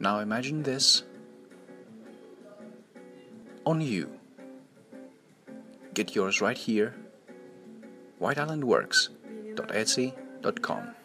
Now imagine this on you. Get yours right here, whiteislandworks.etsy.com.